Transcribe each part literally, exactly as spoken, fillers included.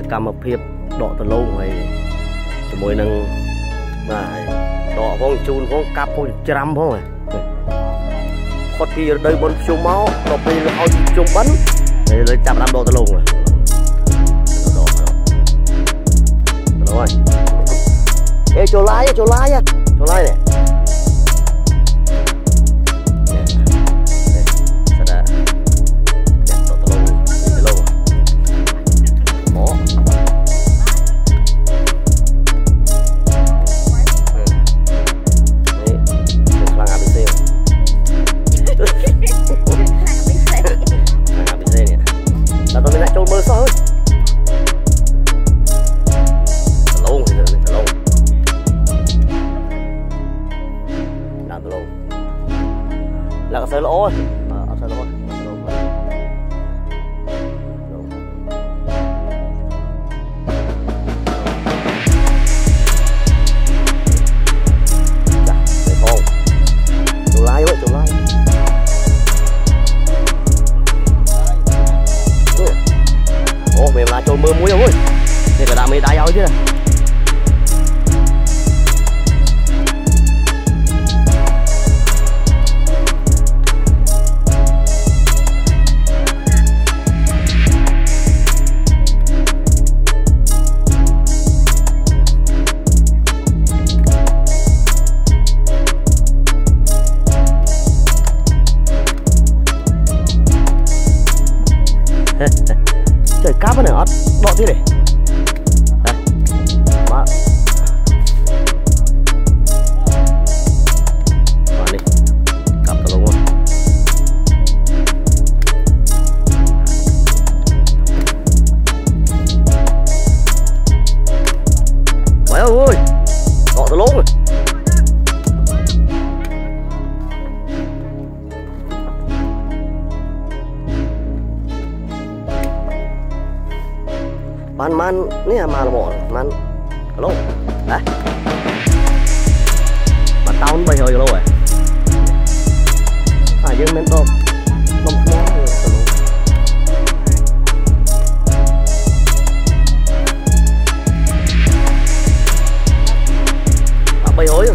cầm một hiệp đọ từ lâu rồi cho môi nâng mà đọ phong chun phong cặp phong trăm phong rồi khót kia đây bốn chục máu đọ kia là ao chục bắn để lấy chạm làm đọ từ lâu rồi rồi ê chỗ lái chỗ lái á chỗ lái này là cái lỗ ở cái lỗ chỗ lái vậy chỗ lái ô mềm là trôi mưa muối rồi đây cả đám mày đái áo chứ trời cáp này ớt đọ thế này đây má vào đi cặp tao luôn mày ơi đọ tao luôn rồi man man ini ya mal mau man halo dah mà tahun bay hơi lâu rồi à dương men tôm tôm món à bay hơi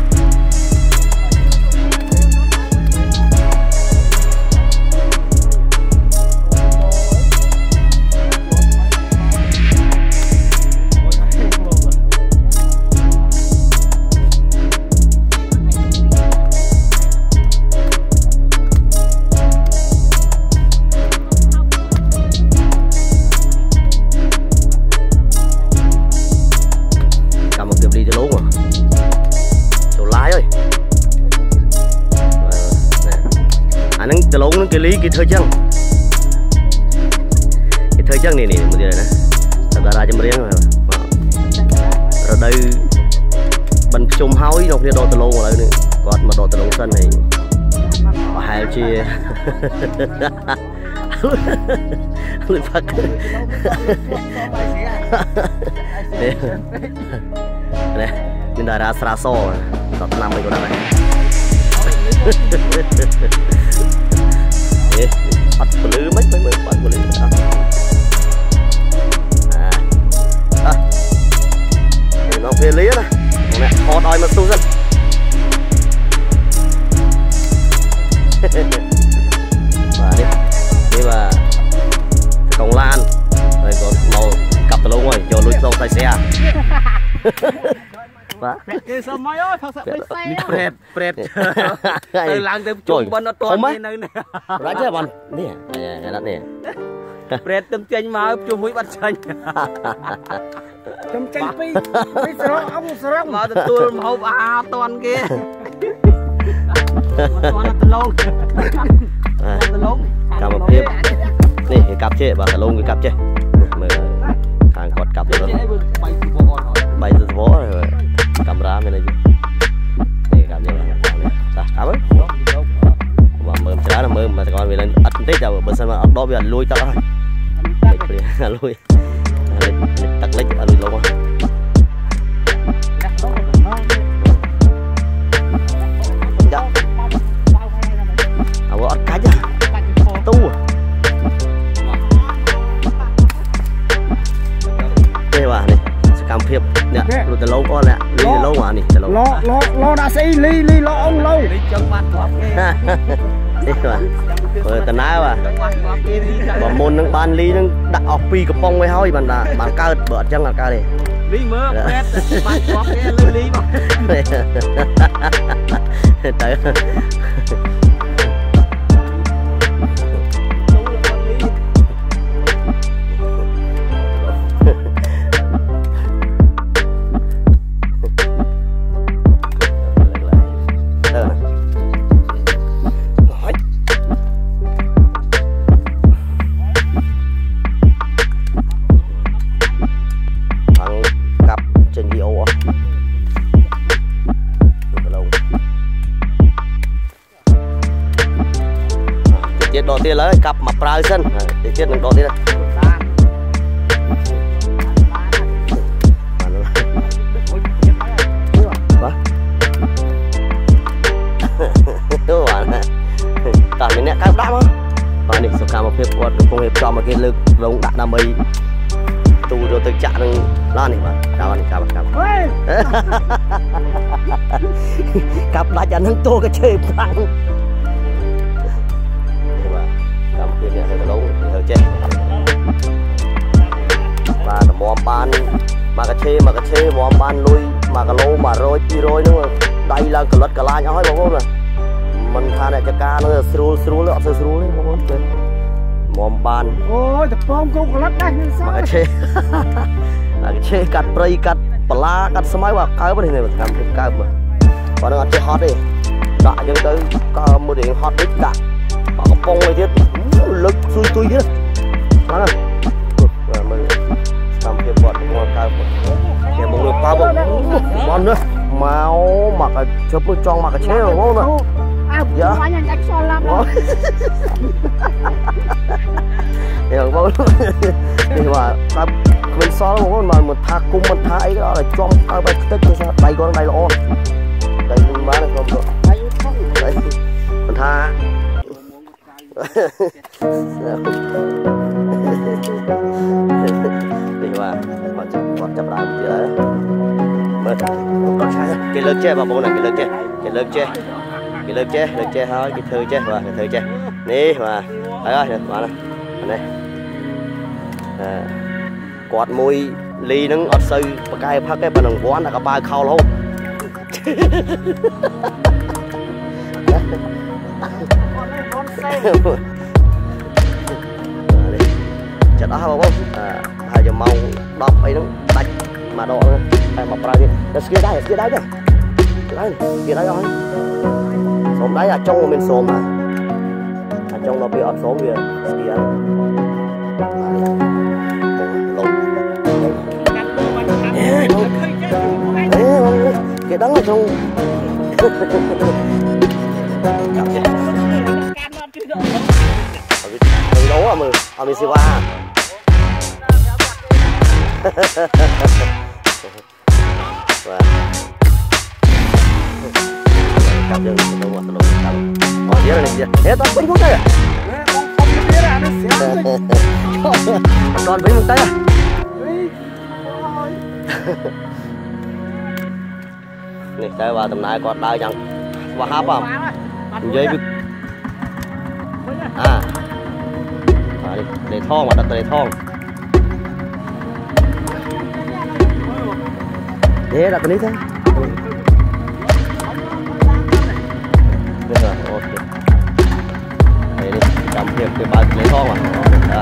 từ lâu nó cái lý cái thời trang cái thời trang này này một điều này thật ra ra cho riêng rồi rồi đây bần chôm hói nó kia đo từ lâu rồi nữa còn mà đo từ lâu sân này hai chia người phát này nên là ra xa xo đọt năm mươi con này bắt lưới mấy mấy mấy bắt lưới à à nó về lưới này nè họ đòi mà tu dân và đi đi và cổng lan rồi còn màu cặp từ lâu rồi cho lùi sau tay xe cái sao mấy ơi thật sự phải xe prep từ làng từ chùm bên nó toàn như này nè đó chứ bạn nè nè đó nè prep tâm chanh mà chùm mũi bắt chanh tâm chanh pi pi sờ ông sờ mà từ tôi màu à toàn kia toàn là từ lâu từ lâu cặp một tiếp nè cặp chứ bà từ lâu cái cặp chứ hàng cọt cặp rồi bay từ vó rồi camera bên này này cảm giác là ta cảm ơn và mơm chả là mơm mà còn về lên ắt tết rồi bữa sau mà đó bây giờ lui tao rồi lui tắt lấy lui lâu quá à vợ ắt cá chứ tu cam phiệp nè rồi từ lâu con nè ly từ lâu mà nè từ lâu lo lo lo đã xây ly ly lo ông lâu thế mà rồi từ nãy mà mà môn nó ban ly nó đặt off pi cái bông với hơi bạn là bạn cao bữa chân là cao đi ly mơ ban quạt cái ly ly mà tới độ tiền lấy cặp mà prai sân để chết đừng độ tiền tao mình nè cam đá không và này số cam một phép quật công nghiệp cho một cái lực lông đã đam mê tu rồi tự chạm đừng lo này mà chào anh chào cam cặp đã cho nó tô cái chơi phăng cái này hơi lâu hơi chết và mò ban mà cái chê mà cái chê mò ban nuôi mà cái lô mà rồi chi rồi nữa đây là cái lật cái lá nhỏ hay không nè mình tha này cho ca nó sưu sưu nó sưu sưu đấy không có mò ban ôi tập phong cũng có lật đây mà cái chê là cái chê cắt prey cắt pala cắt smile vào cái vấn đề này mà làm cái cái mà còn nó chơi hot đi đã nhưng tới một điểm hot đích đã mà có bông này thiết lực xui xui hết đó là mình làm việc bọt ngon cao để một người cao bông ngon nữa máu mặc cái chớp mới tròn mặc cái chế rồi không nè dạ hiểu không thì mà ta mình so nó mà mình tha cung mình tha ấy đó là trong cái bài tích như sao đây con đây là on đây mình bán này không được đây mình tha đi qua còn chụp còn chụp lại một tí đấy mời con trai cái lớn che vào bông này cái lớn che cái lớn che cái lớn che lớn che thôi cái thơ che và cái thơ che đi mà đấy ơi mà này này quạt môi ly nó ọt sơi và cái phát cái phần quán là cái ba khâu luôn chặt đó không à hai giờ màu đọc ấy nó đánh mà độ này mà pra đi nó kia đây kia đấy kìa đấy kia đấy rồi xóm đấy là trong bên xóm mà à trong nó bị ọt xóm kìa kia cái đắng ở trong đấu à mừng à mình siêu ba cặp chân đâu mà đâu cặp ở dưới này gì hết tao quên không đây à còn với một tay à này cái vào tầm này còn đau chẳng và hấp không dây à để, để thong mà đặt để thong để đặt cái này thôi được rồi ok đây đi cầm việc cái ba lấy thong mà đó.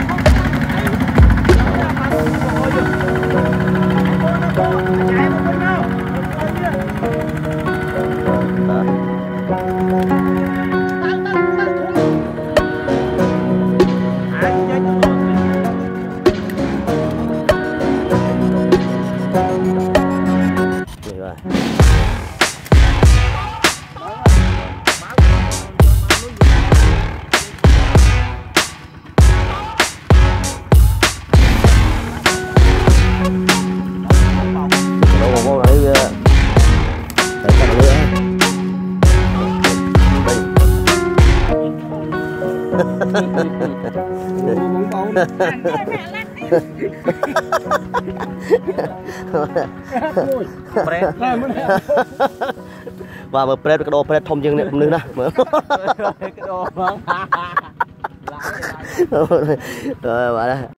và mở press cái đồ press thông dương này cũng nữa nè mở rồi bà đây